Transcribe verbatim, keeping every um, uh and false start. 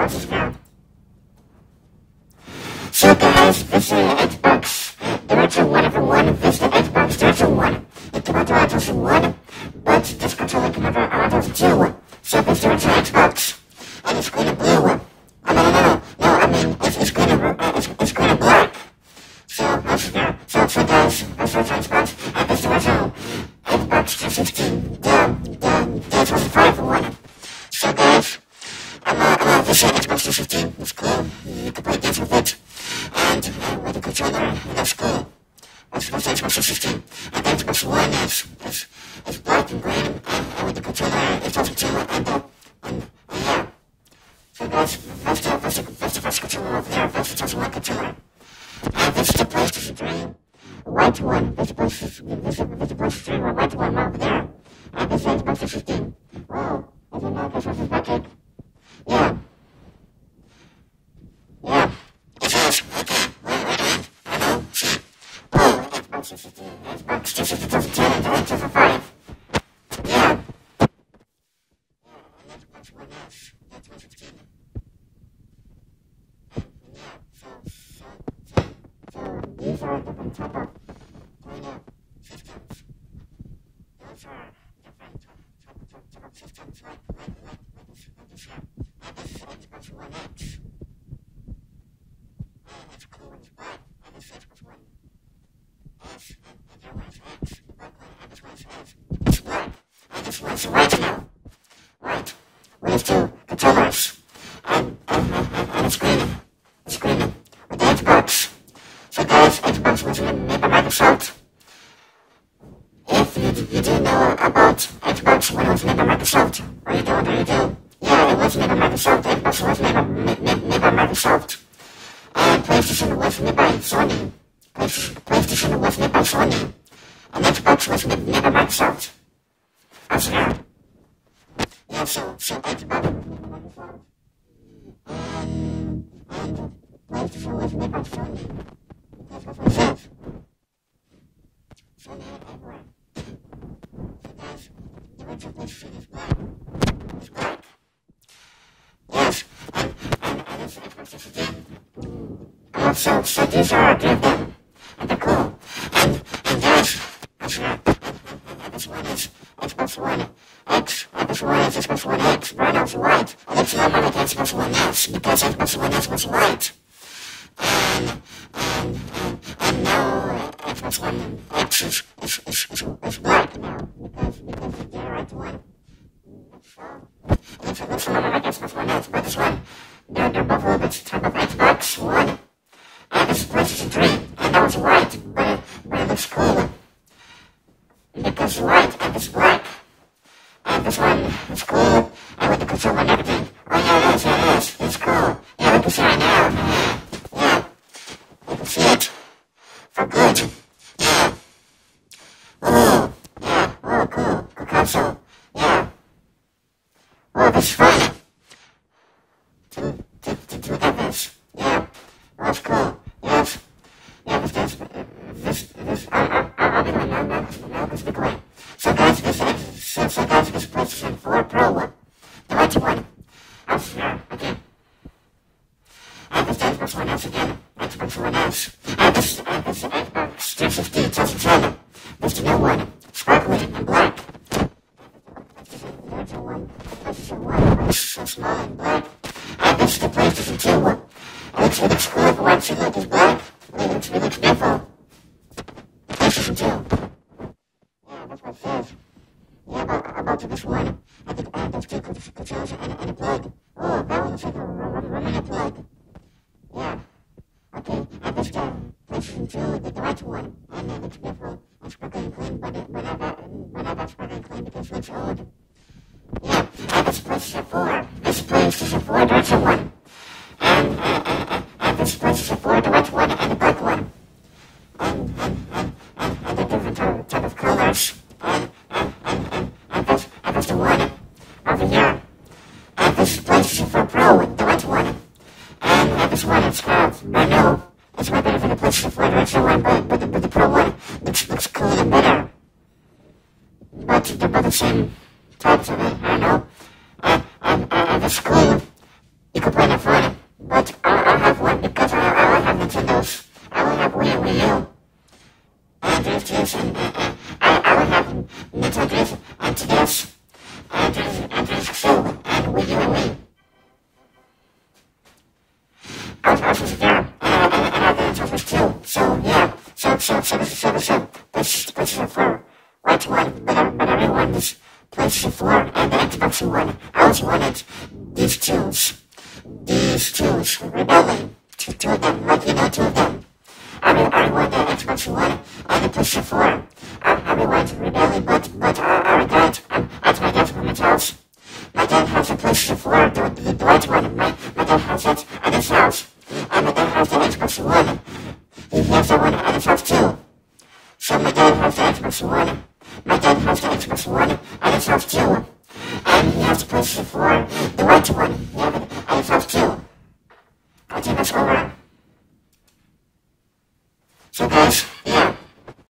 is there. So guys, this is Xbox. There is a one over one. This is the Xbox. There's a one. If the other is a one, but this controller can never add as a two. So this is an Xbox. And it's green and blue. Oh, no, no, no, no. No, I mean, it's, it's green and, uh, it's, it's green and black. So, that's there. So, so guys, this is Xbox. And this is also Xbox three sixty. The, the, the twenty-five one. So guys, I'm, uh, uh, this is Xbox three sixty. It's cool. You can play games with it. And uh, with the controller, that's cool. That's the Xbox three sixty. And the Xbox One is, is, is black and green. And uh, with the controller, it's also two. And, uh, and, and yeah. So guys, that's the, that's the, that's the first controller over there. That's the Xbox One controller. And this is the PlayStation three. White one. This is the PlayStation, this is the PlayStation three white one over there. And this is Xbox three sixty. Whoa. I didn't know this was a bucket. Yeah. Yeah. It is. Okay. Wait, wait, wait. Hello? Oh, Xbox three sixty. Xbox three sixty twenty ten and twenty five. Yeah. Yeah, and Xbox One S. That's twenty fifteen. Yeah, so, so, so, so, these are different type of kind of systems. Those are different type of, type of systems, like, like, like, like this, like this here. And this is Xbox One X. Oh, that's cool, it's black. And this is Xbox One S, and, and that one is X, the black one, and this one is S. It's black, and this one's white now. White. With these two controllers. And, and, and, and, and it's green. It's green. With the Xbox. So guys, Xbox was made by Microsoft. If you, you do know about Xbox when it was made by Microsoft, or you don't, or you do. Yeah, it was made by Microsoft. Xbox was made by, made, made by Microsoft. And PlayStation was made by Sony. PlayStation, PlayStation was made by Sony. And Xbox was made, made by Microsoft. That's there. Yeah, so, so Xbox was made by Microsoft. And, and PlayStation was made by Sony. That's what it says. Sony had everywhere. So guys, the rest of this shit is black. It's black. Yes, and, and, and it's Xbox three sixty. Uh, so, so these are three of them. And they're cool. And, and guys, that's right. And this one is Xbox One X. And this one is Xbox One X. Right now it's white. And it's not like Xbox One S, because Xbox One S was white. And, and, and, and now uh, Xbox One X is, is, is, is, is black now, because, because the right one. So, it's, it's not like Xbox One S, but this one, they're, they're both a little bit type of Xbox One. And this is PlayStation three, and that was white, but it, but it looks cool. Because it's white, and it's black. And this one is cool, and with the controller and everything. Oh yeah, that's it is, it's cool. Yeah, we can see it now. Yeah, you can see it. For good. Yeah. Oh, yeah, oh, cool. Good console. Yeah. Oh, this is fun. To, to, to, to look at this. Yeah. Oh, that's cool. Yes. Yeah, this, this, this, this, I, I, I'll be going now, now, now, this big way. So guys, this is, so, so guys, this PlayStation four Pro one. The white one. That's there, okay. And this Xbox One S again. Xbox One S. And this, and this Xbox three sixty twenty ten. This is the new one. Sparkly and black. There's a one. PlayStation one. It's so small and black. And this is the PlayStation two one. It looks, it looks cool. The white shield is black. It looks, it looks beautiful. PlayStation two. Yeah, that's what it says. Yeah, about, about this one. I think I have two controllers and, and a plug. Oh, that one is like a running plug. Yeah. Okay, and this time, PlayStation two, the white one. And it looks beautiful. And sparkly and clean, but it, but I got, but I got sparkly and clean because it looks old. Yeah, and this PlayStation four. This PlayStation four, the white one. And, and, and, and this PlayStation four, the white one, and the black one. And, and, and, and, and the different type, type of colors. And, and, and, and, and this, and this the one over here. And this PlayStation four Pro, the white one. And, and this one it's called, I know, it's way better than the PlayStation four, the regular one, but, but, the, but the Pro one looks, looks cool and better. But they're both the same types of it, I don't know. And, and, and, and it's cool. You can play it for so, so, so, so, PlayStation, PlayStation four, right one, but I, but I really wanted this PlayStation four and the Xbox One. I also wanted these tools, these tools, rebelling, two, two of them, like, you know, two of them. I really, I really wanted the Xbox One and the PlayStation four. I, I really wanted rebelling, but, but I, I already got it. I'm at my dad's house. My dad has a PlayStation four, the, the, the white one. My, my dad has it at his house. And my dad has the Xbox One. He has the one at his house too. So my dad has the Xbox One. My dad has the Xbox One at his house too. And he has the PlayStation four, the white one. He has it at his house too. I think that's all right. So guys,